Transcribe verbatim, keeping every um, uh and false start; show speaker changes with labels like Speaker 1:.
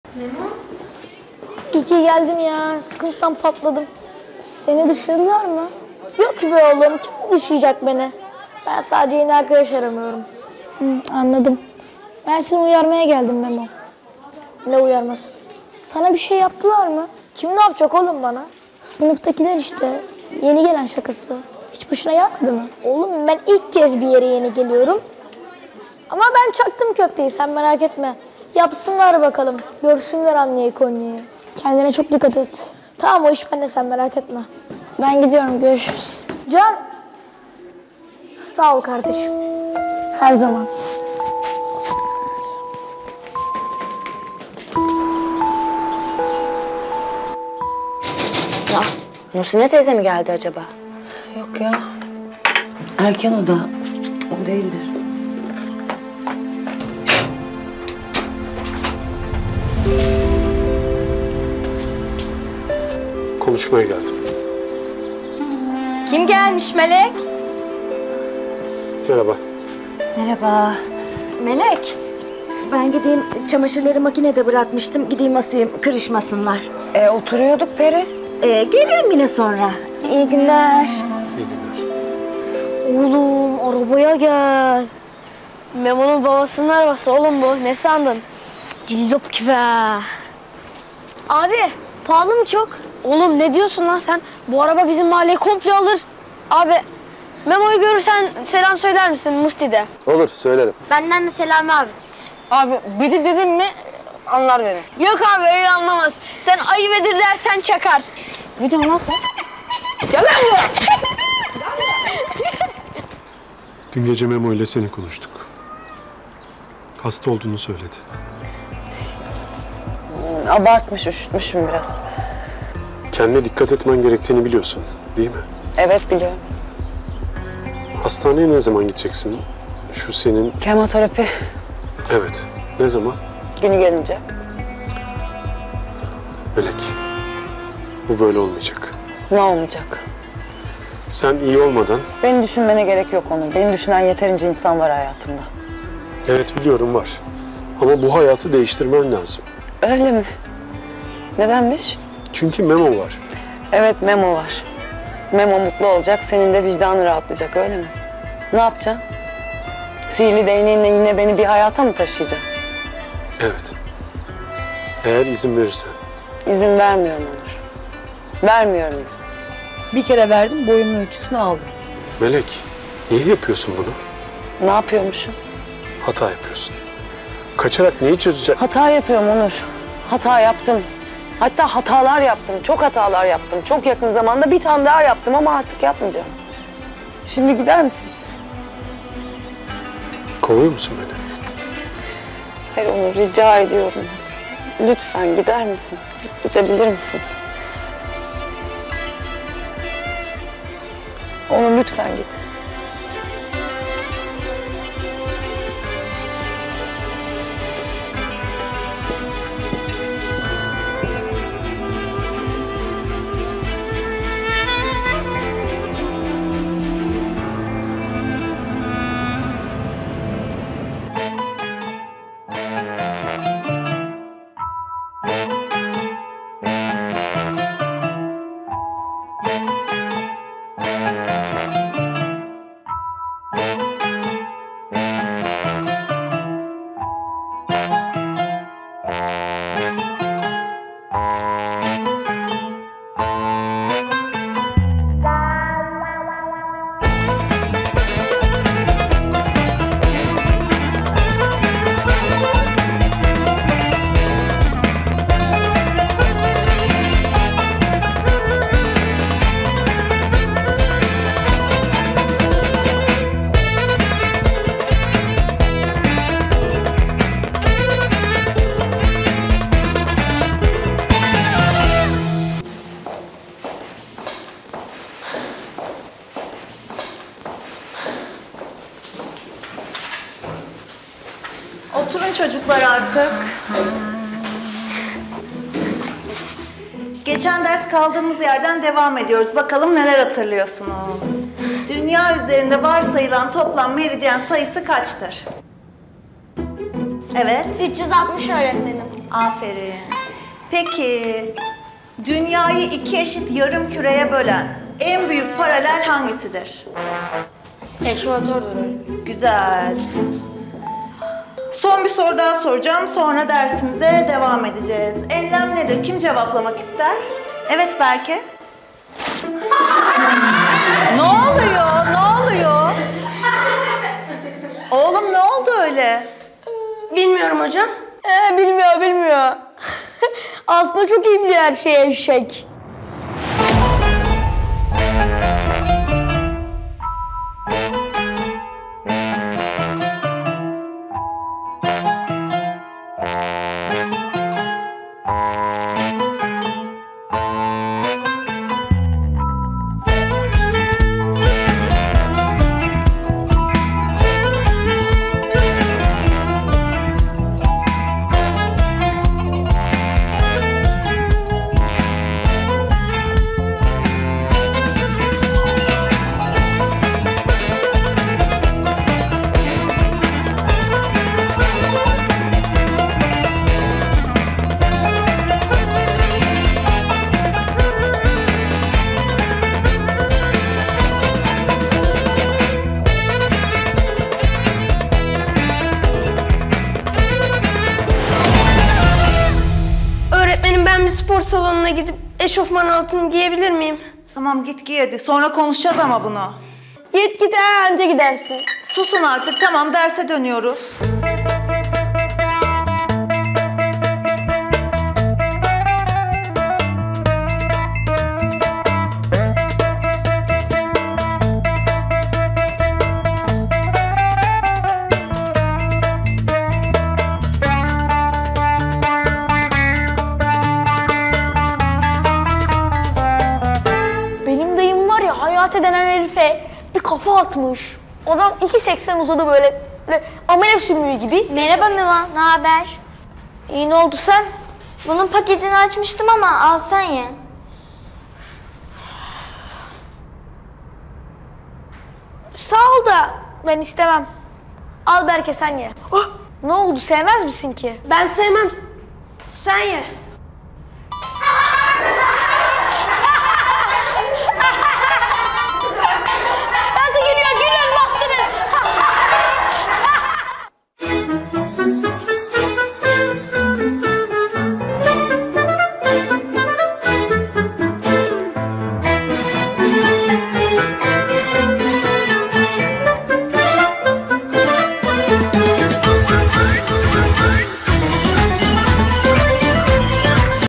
Speaker 1: Memo?
Speaker 2: İyi ki geldin ya. Sıkıntıdan patladım. Seni dışladılar mı? Yok be oğlum. Kim dışlayacak beni? Ben sadece yeni arkadaş aramıyorum. Hı, anladım. Ben seni uyarmaya geldim Memo. Ne uyarması? Sana bir şey yaptılar mı? Kim ne yapacak oğlum bana? Sınıftakiler işte. Yeni gelen şakası. Hiç başına gelmedi mi? Oğlum ben ilk kez bir yere yeni geliyorum. Ama ben çaktım köfteyi, sen merak etme. Yapsınlar bakalım. Görsünler anneyi Konya'yı. Kendine çok dikkat et. Tamam, o iş bende, sen merak etme. Ben gidiyorum, görüşürüz. Can. Sağ ol kardeşim. Her zaman.
Speaker 1: Ya Muhsine teyze mi geldi acaba?
Speaker 3: Yok ya. Erken o da. O değildir.
Speaker 4: Konuşmaya geldim.
Speaker 1: Kim gelmiş Melek?
Speaker 4: Merhaba.
Speaker 1: Merhaba. Melek, ben gideyim çamaşırları makinede bırakmıştım. Gideyim asayım, kırışmasınlar.
Speaker 3: E, oturuyorduk Peri.
Speaker 1: Ee, gelirim yine sonra. İyi günler.
Speaker 4: İyi günler.
Speaker 2: Oğlum arabaya gel. Memo'nun babasının arabası oğlum bu. Ne sandın? Cillop gibi. Abi pahalı mı çok? Oğlum ne diyorsun lan sen? Bu araba bizim mahalleyi komple alır. Abi Memo'yu görürsen selam söyler misin Musti'de?
Speaker 5: Olur, söylerim.
Speaker 2: Benden de selam abi.
Speaker 3: Abi Bedir dedim mi anlar beni.
Speaker 2: Yok abi öyle anlamaz. Sen ayı Bedir dersen çakar.
Speaker 3: Ne diyorsun lan sen? Gel lan buraya.
Speaker 4: Dün gece Memo ile seni konuştuk. Hasta olduğunu söyledi.
Speaker 3: Abartmış, üşütmüşüm biraz.
Speaker 4: Kendine dikkat etmen gerektiğini biliyorsun, değil mi?
Speaker 3: Evet biliyorum.
Speaker 4: Hastaneye ne zaman gideceksin? Şu senin...
Speaker 3: Kemoterapi
Speaker 4: Evet, ne zaman?
Speaker 3: günü gelince.
Speaker 4: Melek, bu böyle olmayacak.
Speaker 3: Ne olmayacak?
Speaker 4: Sen iyi olmadan...
Speaker 3: Beni düşünmene gerek yok Onur. Beni düşünen yeterince insan var hayatımda.
Speaker 4: Evet biliyorum var. Ama bu hayatı değiştirmen lazım.
Speaker 3: Öyle mi? Nedenmiş?
Speaker 4: Çünkü Memo var.
Speaker 3: Evet Memo var. Memo mutlu olacak, senin de vicdanın rahatlayacak öyle mi? Ne yapacaksın? Sihirli değneğinle yine beni bir hayata mı taşıyacaksın?
Speaker 4: Evet. Eğer izin verirsen.
Speaker 3: İzin vermiyorum Onur. Vermiyorum izin. Bir kere verdim, boyumun ölçüsünü aldım.
Speaker 4: Melek, niye yapıyorsun bunu?
Speaker 3: Ne yapıyormuşum?
Speaker 4: Hata yapıyorsun. Kaçarak neyi çözecek?
Speaker 3: Hata yapıyorum Onur. Hata yaptım. Hatta hatalar yaptım, çok hatalar yaptım. Çok yakın zamanda bir tane daha yaptım ama artık yapmayacağım. Şimdi gider misin?
Speaker 4: Kovuyor musun beni?
Speaker 3: Hayır Onur, rica ediyorum. Lütfen gider misin? Gidebilir misin? Onur lütfen git.
Speaker 6: Oturun çocuklar artık. Geçen ders kaldığımız yerden devam ediyoruz. Bakalım neler hatırlıyorsunuz? Dünya üzerinde varsayılan toplam meridyen sayısı kaçtır? Evet.
Speaker 2: üç yüz altmış öğretmenim.
Speaker 6: Aferin. Peki, dünyayı iki eşit yarım küreye bölen en büyük paralel hangisidir?
Speaker 2: Ekvatordur öğretmenim.
Speaker 6: Güzel. Son bir soru daha soracağım, sonra dersimize devam edeceğiz. Enlem nedir? Kim cevaplamak ister? Evet Berke. Ne oluyor? Ne oluyor? Oğlum ne oldu öyle?
Speaker 2: Bilmiyorum hocam. Ee, bilmiyor, bilmiyor. Aslında çok iyi biliyor her şeyi eşek.
Speaker 5: Öğretmenim ben bir spor salonuna gidip eşofman altını giyebilir miyim?
Speaker 6: Tamam git giy hadi, sonra konuşacağız ama bunu.
Speaker 2: Git git ha, anca gidersin.
Speaker 6: Susun artık, tamam derse dönüyoruz.
Speaker 2: Benim dayım var ya, Hayati denen herife bir kafa atmış. Adam iki seksen uzadı böyle, böyle amele sümüğü gibi.
Speaker 7: Merhaba Miva, ne haber?
Speaker 2: İyi, ne oldu sen?
Speaker 7: Bunun paketini açmıştım ama al sen ye.
Speaker 2: Sağ ol da ben istemem. Al Berke, sen ye. Oh! Ne oldu, sevmez misin ki?
Speaker 5: Ben sevmem. Sen ye.